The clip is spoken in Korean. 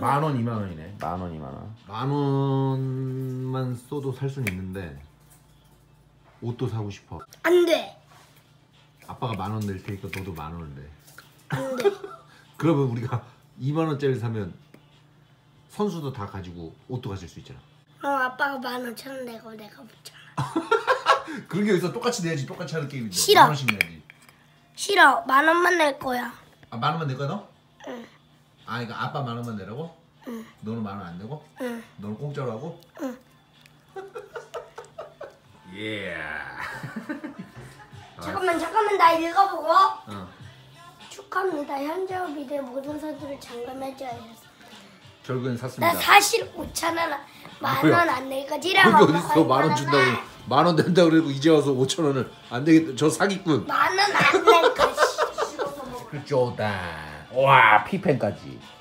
10,000원, 20,000원이네. 10,000원, 20,000원. 10,000원만 써도 살 수는 있는데 옷도 사고 싶어. 안 돼. 아빠가 10,000원 낼 테니까 너도 10,000원을 내. 안 돼. 그러면 우리가 20,000원짜리 사면 선수도 다 가지고 옷도 가질 수 있잖아. 아빠가 15,000원 내고 내가 붙잖아. 그런 게 여기서 똑같이 내야지. 똑같이 하는 게임인데. 싫어. 10,000원씩 내야지. 싫어. 10,000원만 낼 거야. 아, 10,000원만 낼 거야 너? 응. 아, 그러니까 아빠 10,000원만 내라고? 응. 너는 10,000원 안 내고? 응. 너는 공짜로 하고? 응. 예. 잠깐만 나 읽어보고. 어. 축하합니다. 현재업이들 모든 서류를 잠금해줘야 했어. 결국엔 샀습니다. 나 사실 5,000원 10,000원 안 내니까 지라고. 거기 어딨어? 10,000원 준다고 10,000원 된다고 그러고 이제 와서 5,000원을 안 되겠다. 저 사기꾼. 10,000원 안 낼까. 쪼다. 와, 피펜까지.